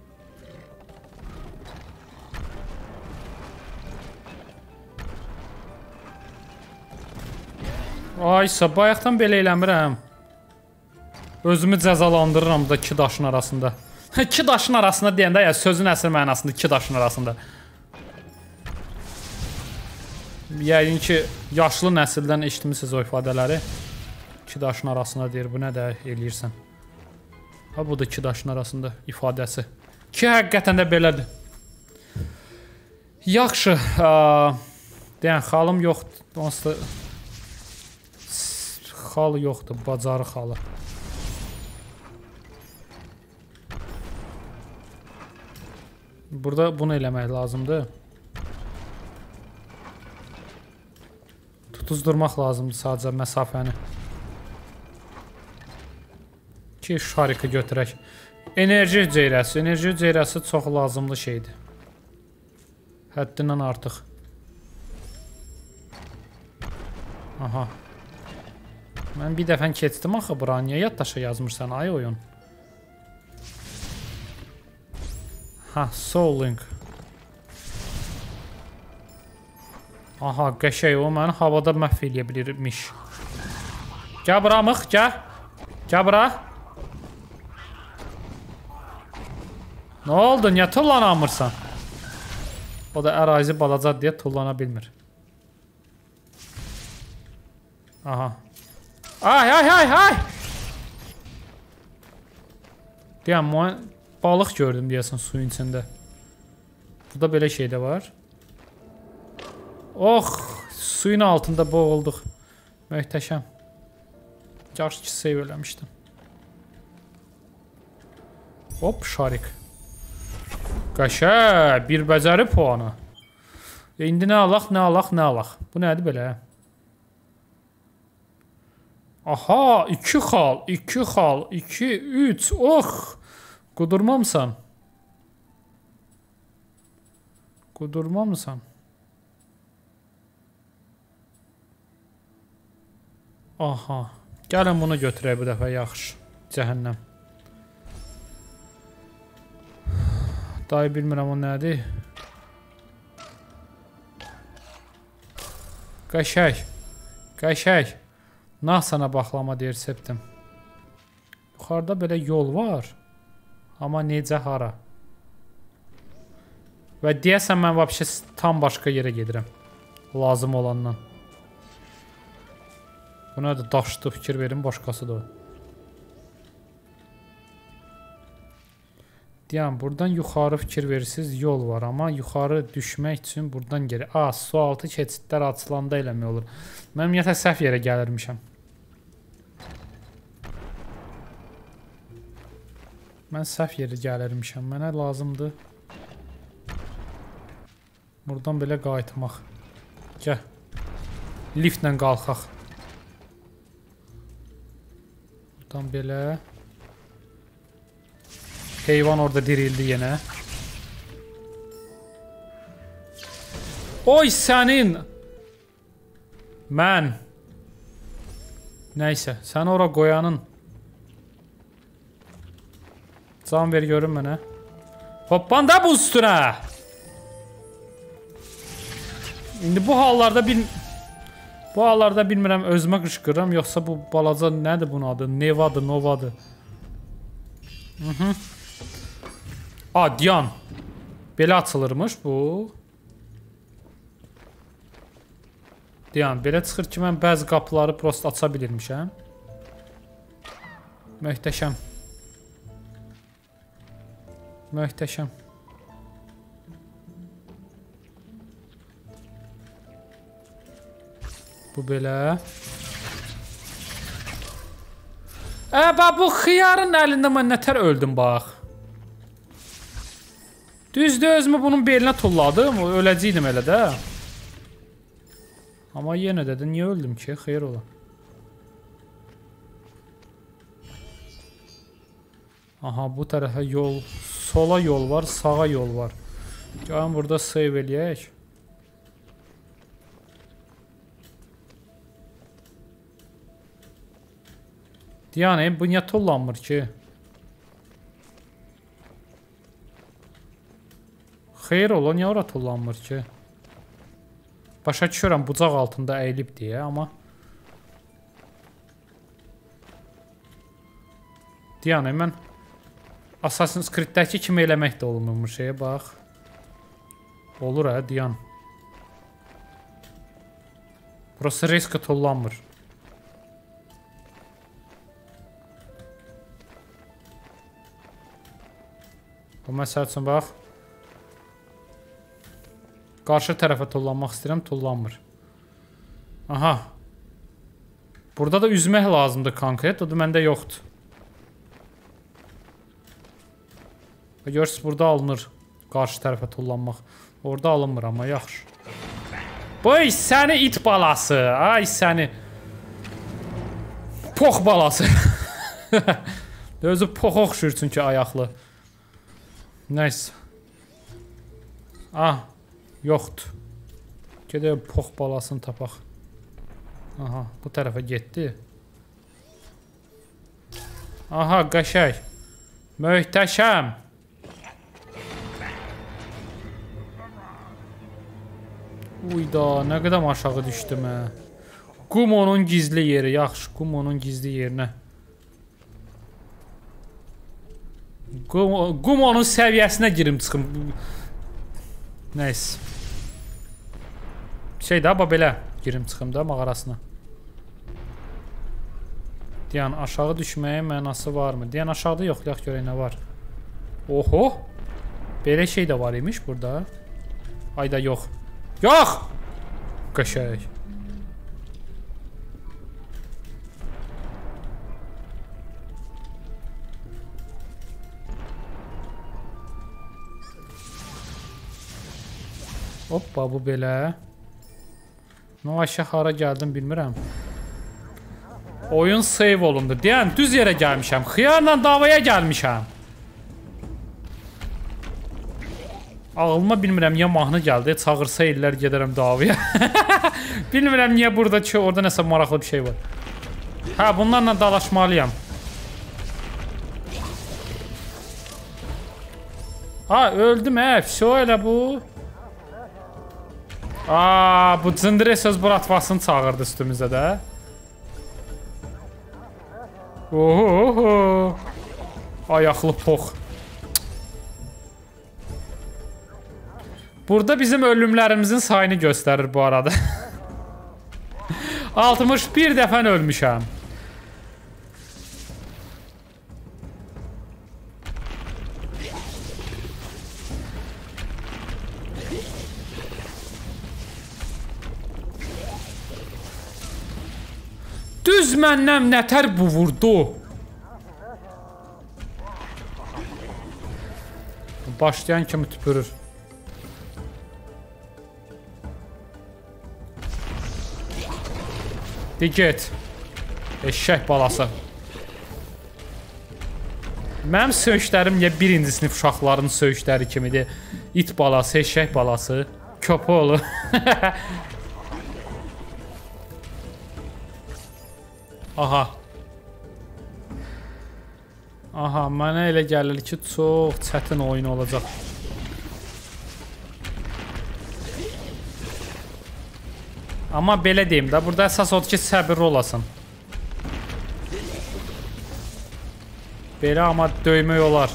Aysa, bayaqdan belə eləmirəm. Özümü cəzalandırıram da 2 daşın arasında. 2 daşın arasında deyəndə, ya sözün əsl mənasında 2 daşın arasında. Yəqin ki, yaşlı nəsildən eşitmisiniz o ifadələri. 2 daşın arasında deyir, bu nə də eləyirsən. Ha, bu da 2 daşın arasında ifadəsi. Ki, həqiqətən də belədir. Yaxşı. Deyən, xalım yoxdur. Onsuz da... Xalı yoxdur, bacarı xalı. Burada bunu eləmək lazımdır. Tutuzdurmaq lazımdır sadəcə məsafəni. Ki, şarikı götürək. Enerji hüceyrəsi. Enerji hüceyrəsi çox lazımlı şeydir. Həddindən artıq. Aha. Mən bir dəfən keçdim axı bura. Niyə yaddaşa yazmırsan ay oyun? Ha, Soul Link. Aha, qəşəy o məni havada məhv eləyə bilirmiş. Gəl bura mıx, gəl. Gəl bura. Nə oldu? Niyə tullanamırsan? O da ərazi balaca deyə tullana bilmir. Aha. Ay. Deyəm, balıq gördüm deyəsən suyun içində. Burada belə şey də var. Oh, suyun altında boğulduq. Möhtəşəm. Yaxşı ki, save eləmişdim. Hop, şarik. Qaşa, bir bəcəri puanı. İndi nə alaq, nə alaq, nə alaq. Bu nədir belə? Aha, 2 xal, 2 xal, 2, 3. Oh, qudurmamısan. Qudurmamısan. Aha, gəlin bunu götürək bu dəfə, yaxşı. Cəhənnəm. Dayı bilmirəm o nədir. Qəşək. Qəşək. Nah sana baxlama deyir septim. Yuxarıda belə yol var. Amma necə hara? Və deyəsən mən vəbşə tam başqa yerə gedirəm. Lazım olandan. Buna da daşdı fikir verin, başqası da o. Deyəm, buradan yuxarı fikir verirsiniz, yol var. Amma yuxarı düşmək üçün buradan geri. Su altı keçidlər açılanda eləmək olur. Mən ümumiyyətlə səhv yerə gəlirmişəm. Mən səhv yerə gəlirmişəm. Mənə lazımdır. Buradan belə qayıtmaq. Gəl. Liftlə qalxaq. Buradan belə. Heyvan orada dirildi yenə. Oy sənin! Mən. Nəysə, sən ora qoyanın. Can ver görün mənə. Hoppanda bu üstünə! İndi bu hallarda bilmirəm özümə qışqırıram, yoxsa bu balaca nədir bunun adı? Nevadır, novadır. Diyan. Belə açılırmış bu. Diyan, belə çıxır ki, mən bəzi qapıları prost aça bilirmişəm. Möhtəşəm. Möhtəşəm. Bu belə. Bax, bu xiyarın əlində mən nətər öldüm, bax. Düzdür, özümü bunun belinə tulladım. Öləcəydim elə də. Amma yenə də niyə öldüm ki? Xeyr ola. Aha, bu tərəfə yol. Sola yol var, sağa yol var. Gəlin burada save eləyək. Yəni, bu niyə tullanmır ki? Xeyr ola, niyə ora tullanmır ki? Başa düşürəm, bucaq altında əyilib deyə, amma... Yəni, mən... Assassin's Creed-dəki kimi eləmək də olunmur şeyə, bax. Olur diyan. Burası riskə tullanmır. Bu məsəl üçün, bax. Qarşı tərəfə tullanmaq istəyirəm, tullanmır. Aha. Burada da üzmək lazımdır konkret, o da məndə yoxdur. Görürsünüz, burada alınır qarşı tərəfə tullanmaq. Orada alınmır, amma yaxşı. Boy, səni it balası. Ay, səni. Pox balası. Özü poxa oxşur çünki ayaqlı. Nəysə. Yoxdur. Gedək pox balasını tapaq. Aha, bu tərəfə getdi. Aha, qəşəng. Möhtəşəm. Uyda, nə qədər aşağı düşdüm hə. Qum onun gizli yeri, yaxşı, qum onun gizli yerinə. Qum onun səviyyəsinə girim çıxım. Nəysə. Şey də, belə girim çıxım da mağarasına. Deyən aşağı düşməyə mənası varmı? Deyən aşağıda yoxlayaq görək nə var. Oho! Belə şey də var imiş burada. Ayda yox. Yox! Qəşəng. Hoppa bu belə. Aşağı hara gəldim bilmirəm. Oyun save olundu. Deyən düz yerə gəlmişəm. Xiyarla davaya gəlmişəm. Ağlıma bilmirəm niyə mahnı gəldi. Çağırsa illər gedərəm davaya. Bilmirəm niyə burada ki, orada nəsə maraqlı bir şey var. Hə, bunlarla dalaşmalıyam. Ha, öldüm hə. Vso elə bu. Bu cındırı söz buratvasını çağırdı üstümüzə də. Oho. Ayaqlı pox. Burada bizim ölümlərimizin sayını göstərir bu arada. 61 dəfə ölmüşəm. Düz məndən nətər bu vurdu? Başlayan kimi tüpürür. De get. Eşşək balası. Mənim söyüşlərim niyə birinci sinif uşaqların söyüşləri kimidir? İt balası, eşşək balası, köpü olur. Aha. Aha, mənə elə gəlir ki, çox çətin oyun olacaq. Amma belə deyim də, burada əsas odur ki, səbirli olasın. Belə amma döymək olar.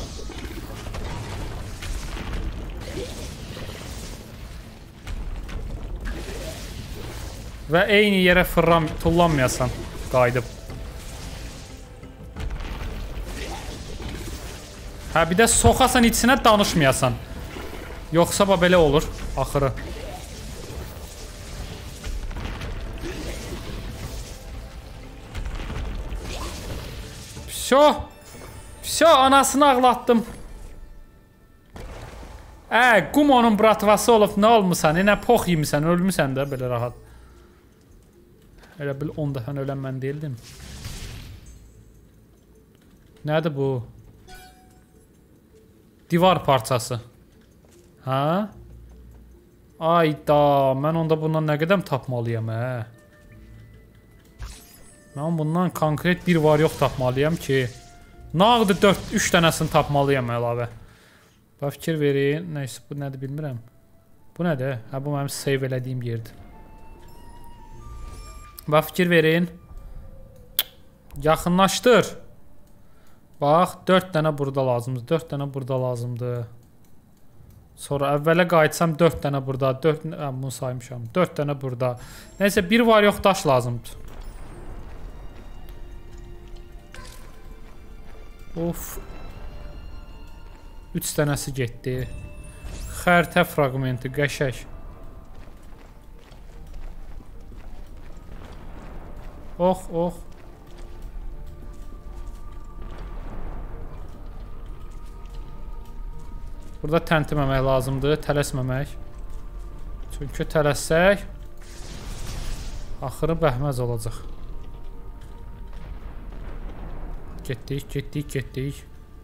Və eyni yerə tullanmayasan, qayıdıb. Hə, bir də soxasan içinə danışmayasan. Yoxsa belə olur, axırı. Vso, anasını ağlatdım. Qum onun bratvası olub, nə olmusan? Nə pox yemisən, ölmüsən də belə rahat. Elə bil 10 dəfə ölən mən deyildim. Nədir bu? Divar parçası. Hə? Ayda, mən onda bundan nə qədəm tapmalıyam, hə? Mən bundan konkret bir var yox tapmalıyam ki, nağdı 3 dənəsini tapmalıyam əlavə. Bax, fikir verin. Neyse, bu nədir bilmirəm. Bu nədir? Hə, bu mənim save elədiyim yerdir. Bax, fikir verin. Yaxınlaşdır. Bax, 4 dənə burada lazımdır. 4 dənə burada lazımdır. Sonra əvvələ qayıtsam 4 dənə burada. Bunu saymışam. 4 dənə burada. Neyse, bir var yox daş lazımdır. Of. 3 dənəsi getdi. Xəritə fraqmenti, qəşək. Ox. Burada təntiməmək lazımdır, tələsməmək. Çünki tələssək, axırı bəhməz olacaq. Getdik.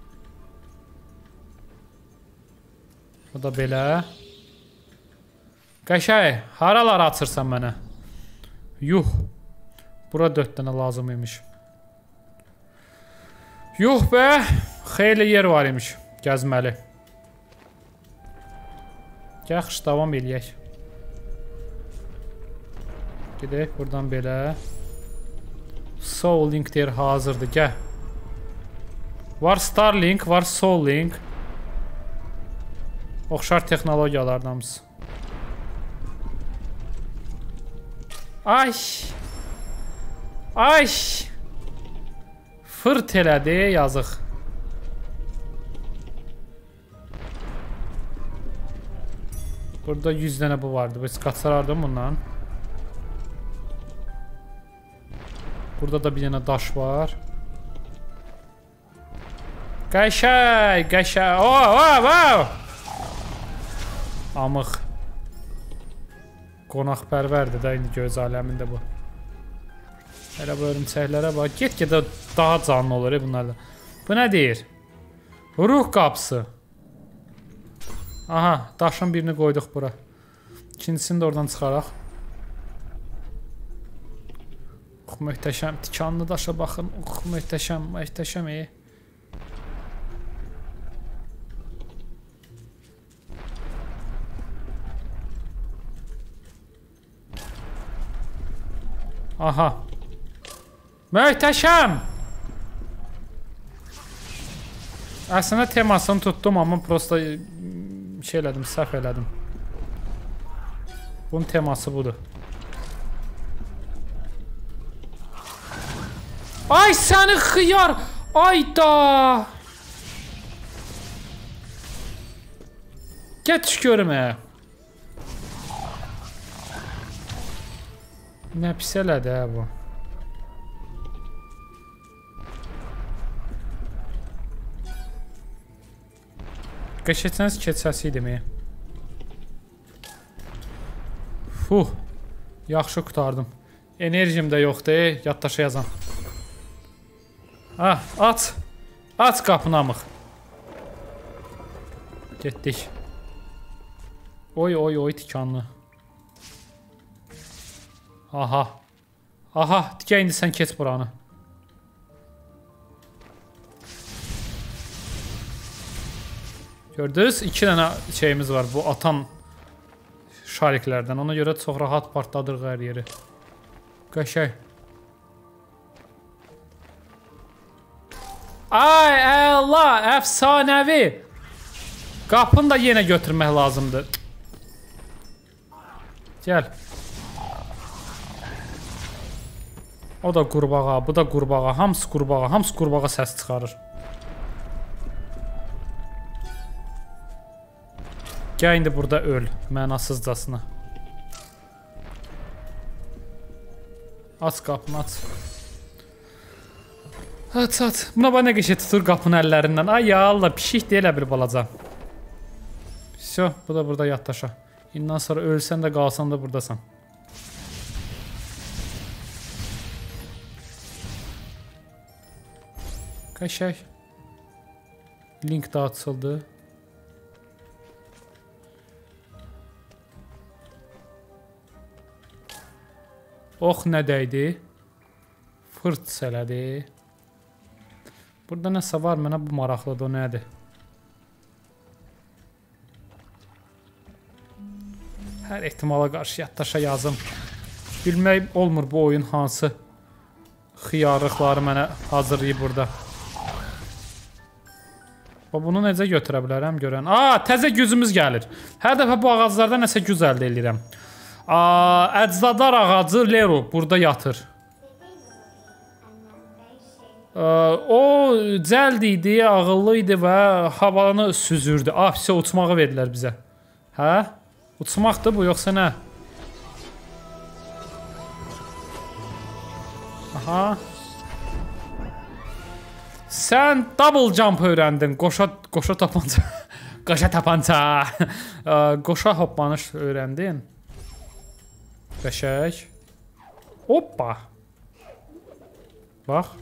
Bu da belə. Qəşəy, haralar açırsan mənə? Yuh. Bura 4 dənə lazım imiş. Yuh be, xeyli yer var imiş, gəzməli. Yaxşı, davam eləyək. Gedək buradan belə. Soul Link deyir, hazırdır, gəl. Var Starlink, var Soul Link. Oxşar texnologiyalardanız. Ay. Fırt elədi, yazıq. Burada 100 dənə bu vardı. Biz qaçarardım bundan. Burada da bir dənə daş var. Qəşəy, qəşəy. Oh. Amıq. Qonaqpərvərdir də indi göz aləmində bu. Hələ bu örümçəklərə bax. Get-gedə daha canlı olur bunlardan. Bu nə deyir? Ruh qapısı. Aha, daşın birini qoyduq bura. İkincisini də oradan çıxaraq. Möhtəşəm. Tikanlı daşa baxın. Möhtəşəm, möhtəşəm. Aha. Möhtəşəm. Əslində temasını tutdum, amma prosta şey elədim, səhv elədim. Bunun teması budur. Ay səni xıyar. Ayda. Get görmə. Nə pis elədi hə bu. Keçərsəniz keçəsi idi mi? Fuh. Yaxşı qurtardım. Enerjim də yoxdur. Yaddaşa yazam. Ha, aç. Aç qapını amıq. Getdik. Oy tikanlı. Aha. Aha, tikə indi sən keç buranı. Gördünüz, 2 dənə şeyimiz var bu atan şariklərdən. Ona görə çox rahat partladırıq hər yeri. Qəşəng. Ay Allah, əfsanəvi. Qapını da yenə götürmək lazımdır. Gəl. O da qurbağa, bu da qurbağa, hamısı qurbağa səs çıxarır. Gəl indi burada öl, mənasızcasına. Aç qapını, aç. Aç. Buna bax nə qəşəng tutur qapının əllərindən. Ay ya Allah, pişik deyilə bir balaca. Всё, bu da burada yaddaşa. İndən sonra ölsən də qalsan da buradasan. Qəşəng. Link də açıldı. Ox nə dəydi? Fırt elədi. Burada nəsə var, mənə bu maraqlıdır, o nədir? Hər ehtimala qarşı yaddaşa yazım. Bilmək olmur bu oyun hansı xiyarlıqları mənə hazırlayıb burada. Bunu necə götürə bilərəm görən? Təzə gücümüz gəlir. Hər dəfə bu ağaclarda nəsə güc əldə edirəm. Əcdadlar ağacı Lero burada yatır. O cəld idi, ağıllı idi və havanı süzürdü. Fisə uçmağı verdilər bizə. Hə? Uçmaqdır bu, yoxsa nə? Aha. Sən double jump öyrəndin. Qoşa tapanca. Qoşa tapanca. Qoşa hoppanış öyrəndin. Qəşəng. Hoppa. Bax.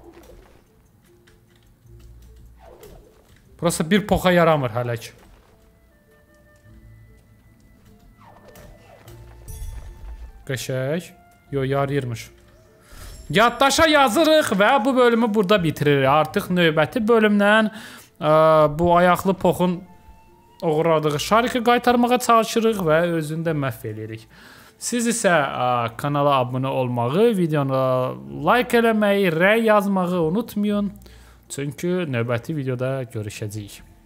Burası bir poxa yaramır hələ ki. Qəşəng. Yo, yarıyırmış. Yaddaşa yazırıq və bu bölümü burada bitiririk. Artıq növbəti bölümdən bu ayaqlı poxun uğradığı şarikı qaytarmağa çalışırıq və özünü də məhv edirik. Siz isə kanala abunə olmağı, videonu like eləməyi, rəy yazmağı unutmayın. Çünki növbəti videoda görüşəcəyik.